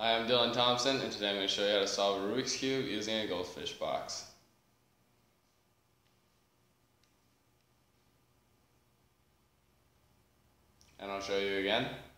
Hi, I'm Dylan Thompson, and today I'm going to show you how to solve a Rubik's Cube using a Goldfish box. And I'll show you again.